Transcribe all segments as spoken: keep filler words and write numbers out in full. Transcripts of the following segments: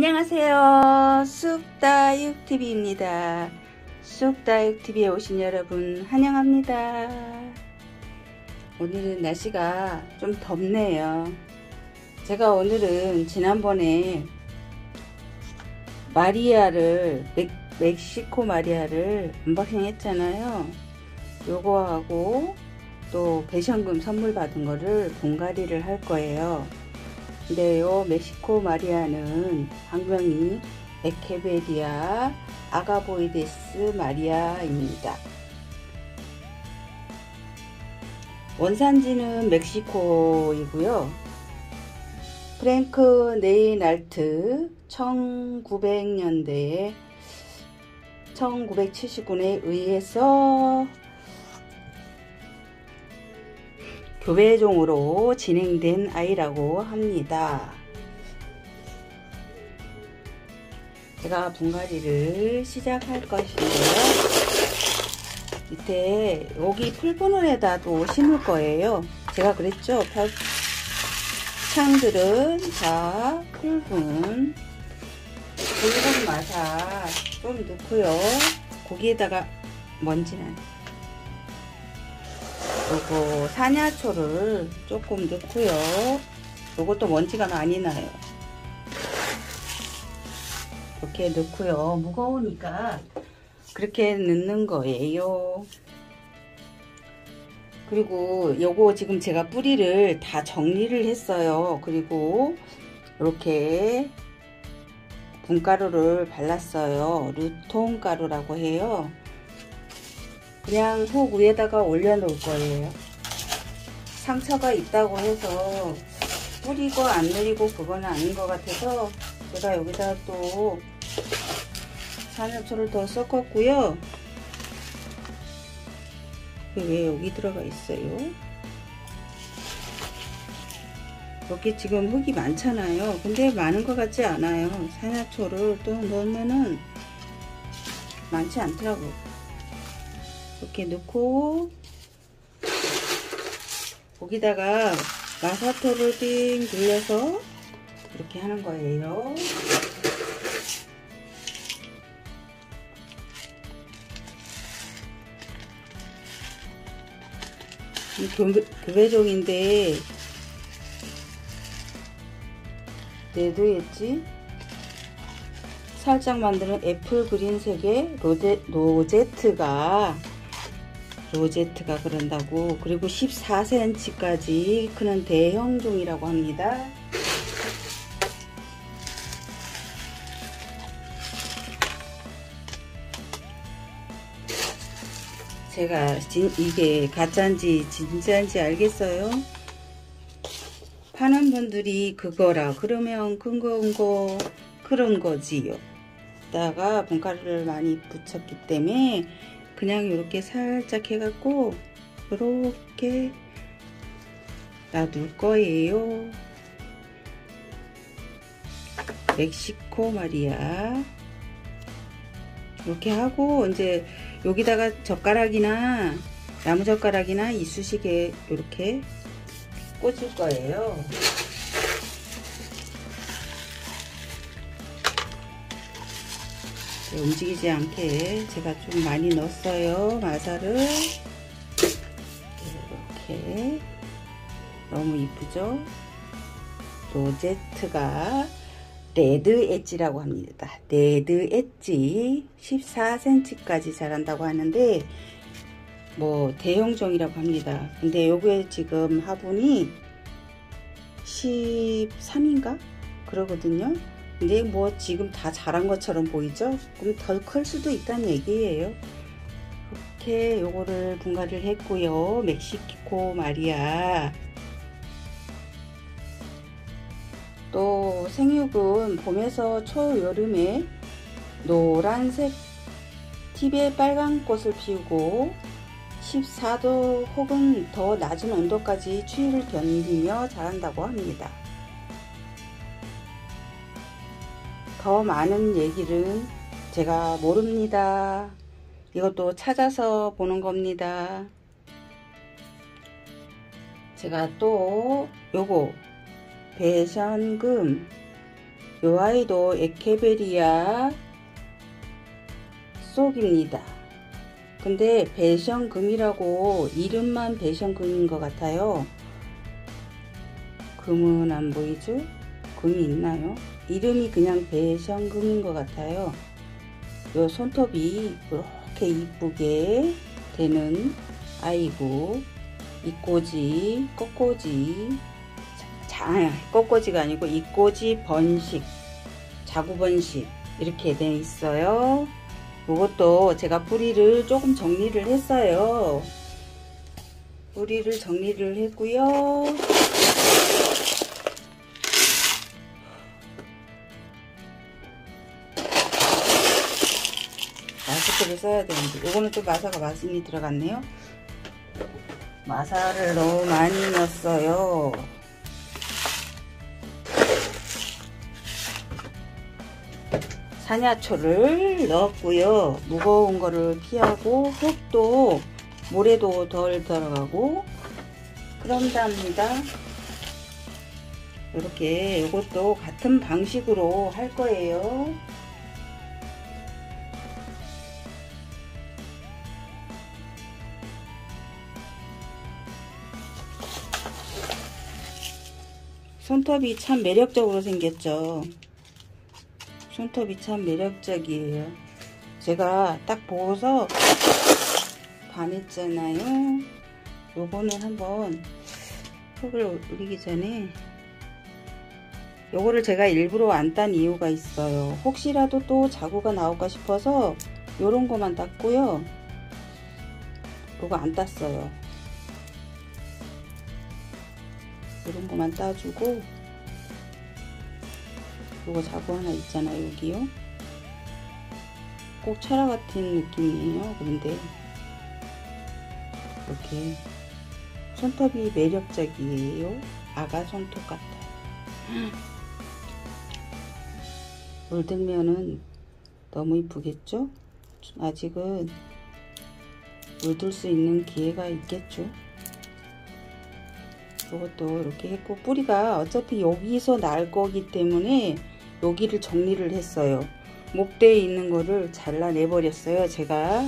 안녕하세요. 쑥다육티비입니다. 쑥다육티비에 오신 여러분 환영합니다. 오늘은 날씨가 좀 덥네요. 제가 오늘은 지난번에 마리아를 멕, 멕시코 마리아를 언박싱 했잖아요. 요거하고 또 배션금 선물 받은 거를 분갈이를 할 거예요. 근데 요 멕시코 마리아는 학명이 에케베리아 아가보이데스 마리아입니다. 원산지는 멕시코이고요. 프랭크 네이날트 천구백 년대에 천구백칠십구 년에 의해서 교배종으로 진행된 아이라고 합니다. 제가 분갈이를 시작할 것인데요. 밑에 여기 풀분원에다도 심을 거예요. 제가 그랬죠? 창들은 다 풀분 붉은 마사 좀 넣고요. 거기에다가 먼지는 요거 사냐초를 조금 넣고요. 요것도 먼지가 많이 나요. 이렇게 넣고요. 무거우니까 그렇게 넣는 거예요. 그리고 요거 지금 제가 뿌리를 다 정리를 했어요. 그리고 이렇게 분가루를 발랐어요. 루톤가루라고 해요. 그냥 흙 위에다가 올려 놓을 거예요. 상처가 있다고 해서 뿌리고 안 내리고 그건 아닌 것 같아서 제가 여기다 또 산화초를 더 섞었고요. 왜 여기 들어가 있어요? 여기 지금 흙이 많잖아요. 근데 많은 것 같지 않아요. 산화초를 또 넣으면은 많지 않더라고요. 이렇게 넣고 거기다가 마사토를 띵 눌러서 이렇게 하는 거예요. 이 교배종인데 레드엣지 살짝 만드는 애플 그린색의 로제, 로제트가 로제트가 그런다고. 그리고 십사 센티미터까지 크는 대형 종이라고 합니다. 제가 진, 이게 가짜인지 진짜인지 알겠어요? 파는 분들이 그거라 그러면 근거 은거 그런 거지요. 다가 분가루를 많이 붙였기 때문에 그냥 이렇게 살짝 해갖고 이렇게 놔둘 거예요. 멕시코 마리아 이렇게 하고 이제 여기다가 젓가락이나 나무젓가락이나 이쑤시개 이렇게 꽂을 거예요. 움직이지 않게 제가 좀 많이 넣었어요. 마사를 이렇게. 너무 이쁘죠? 로제트가 레드 엣지라고 합니다. 레드 엣지 십사 센티미터까지 자란다고 하는데 뭐 대형종이라고 합니다. 근데 요게 지금 화분이 십삼인가 그러거든요. 근데 뭐 지금 다 자란 것처럼 보이죠? 그럼 더 클 수도 있다는 얘기예요. 이렇게 요거를 분갈이를 했고요. 멕시코 마리아. 또 생육은 봄에서 초여름에 노란색 팁에 빨간 꽃을 피우고 십사 도 혹은 더 낮은 온도까지 추위를 견디며 자란다고 합니다. 더 많은 얘기는 제가 모릅니다. 이것도 찾아서 보는 겁니다. 제가 또 요거 배션금 요 아이도 에케베리아 쏙입니다. 근데 배션금이라고 이름만 배션금인 것 같아요. 금은 안 보이죠? 금이 있나요? 이름이 그냥 배션금인 것 같아요. 요 손톱이 이렇게 이쁘게 되는 아이고, 이꼬지, 꽃꼬지, 자, 꽃꼬지가 아니고 이꼬지 번식, 자구 번식 이렇게 돼 있어요. 이것도 제가 뿌리를 조금 정리를 했어요. 뿌리를 정리를 했고요. 마스크를 써야 되는데 이거는 좀 마사가 많이 들어갔네요. 마사를 너무 많이 넣었어요. 산야초를 넣었고요. 무거운 거를 피하고 흙도 모래도 덜 들어가고 그런답니다. 이렇게 이것도 같은 방식으로 할 거예요. 손톱이 참 매력적으로 생겼죠. 손톱이 참 매력적이에요. 제가 딱 보고서 반했잖아요. 요거는 한번 흙을 올리기 전에 요거를 제가 일부러 안 딴 이유가 있어요. 혹시라도 또 자구가 나올까 싶어서 요런 거만 땄고요. 요거 안 땄어요. 요런 거만 따주고 요거 자구 하나 있잖아요. 여기요. 꼭 철화 같은 느낌이에요. 그런데 이렇게 손톱이 매력적이에요. 아가 손톱 같아요. 물들면은 너무 이쁘겠죠? 아직은 물들 수 있는 기회가 있겠죠. 이것도 이렇게 했고, 뿌리가 어차피 여기서 날 거기 때문에 여기를 정리를 했어요. 목대에 있는 거를 잘라내 버렸어요, 제가.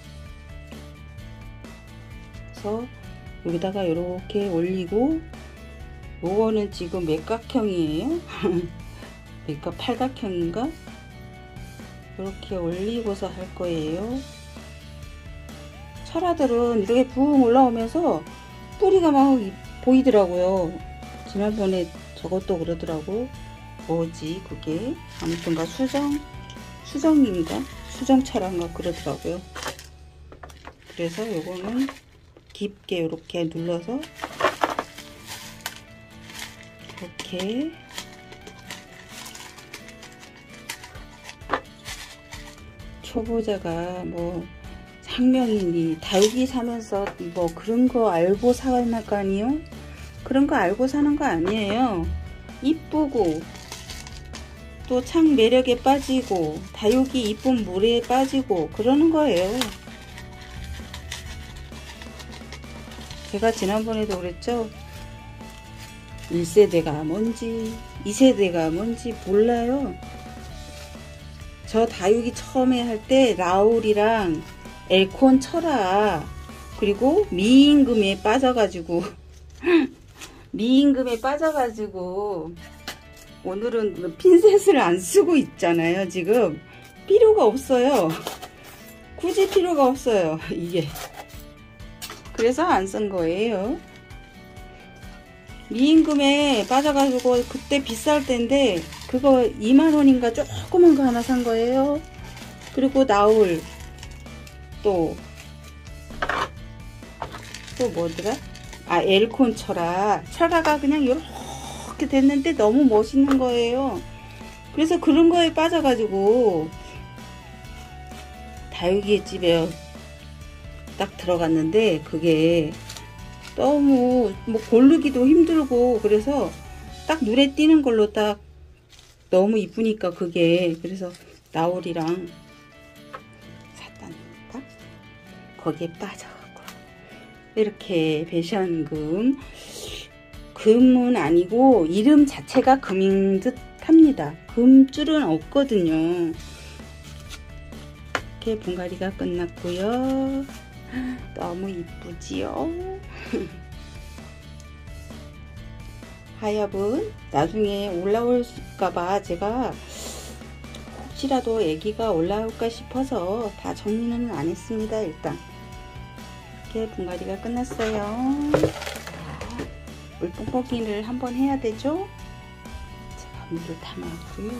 그래서 여기다가 이렇게 올리고, 요거는 지금 맥각형이에요. 그러니까 팔각형인가? 이렇게 올리고서 할 거예요. 철화들은 이렇게 붕 올라오면서 뿌리가 막 보이더라고요. 지난번에 저것도 그러더라고. 뭐지 그게? 아무튼가 수정 수정인가? 수정철화인가 그러더라고요. 그래서 요거는 깊게 이렇게 눌러서 이렇게 초보자가 뭐 상명이니 다육이 사면서 뭐 그런 거 알고 사는 거 아니에요? 그런 거 알고 사는 거 아니에요. 이쁘고 또 창 매력에 빠지고 다육이 이쁜 물에 빠지고 그러는 거예요. 제가 지난번에도 그랬죠. 일 세대가 뭔지 이 세대가 뭔지 몰라요. 저 다육이 처음에 할 때 라울이랑 엘콘 철화 그리고 미임금에 빠져가지고 미임금에 빠져가지고 오늘은 핀셋을 안 쓰고 있잖아요. 지금 필요가 없어요. 굳이 필요가 없어요. 이게 그래서 안 쓴 거예요. 미임금에 빠져가지고 그때 비쌀 때인데 그거 이만 원인가 조그만 거 하나 산 거예요. 그리고 나울 또 또 뭐더라? 아 엘콘 철화 철화가 그냥 이렇게 됐는데 너무 멋있는 거예요. 그래서 그런 거에 빠져가지고 다육이 집에 딱 들어갔는데 그게 너무 뭐 고르기도 힘들고 그래서 딱 눈에 띄는 걸로 딱 너무 이쁘니까 그게 그래서 나울이랑 샀다니까 거기에 빠져갖고 이렇게 배션금 금은 아니고 이름 자체가 금인 듯 탑니다. 금줄은 없거든요. 이렇게 분갈이가 끝났고요. 너무 이쁘지요? 하엽은 나중에 올라올까봐 제가 혹시라도 애기가 올라올까 싶어서 다 정리는 안 했습니다. 일단 이렇게 분갈이가 끝났어요. 자, 물뽕뽕이를 한번 해야 되죠? 제가 물을 담았고요.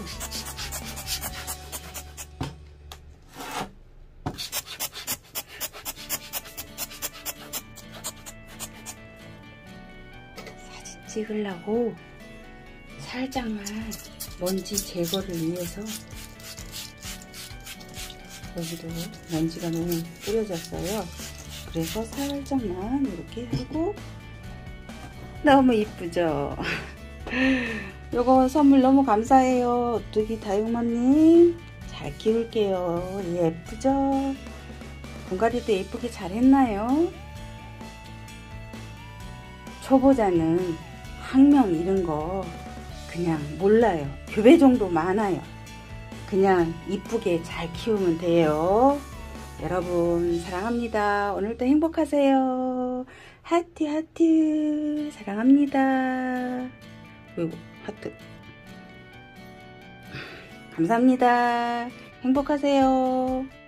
사진 찍으려고 살짝만 먼지 제거를 위해서, 여기도 먼지가 너무 뿌려졌어요. 그래서 살짝만 이렇게 하고. 너무 이쁘죠? 요거 선물 너무 감사해요. 오뚜기 다육맘님 잘 키울게요. 예쁘죠? 분갈이도 예쁘게 잘 했나요? 초보자는 학명 이런 거 그냥 몰라요. 교배 정도 많아요. 그냥 이쁘게 잘 키우면 돼요. 여러분 사랑합니다. 오늘도 행복하세요. 하트 하트 사랑합니다. 그리고 하트 감사합니다. 행복하세요.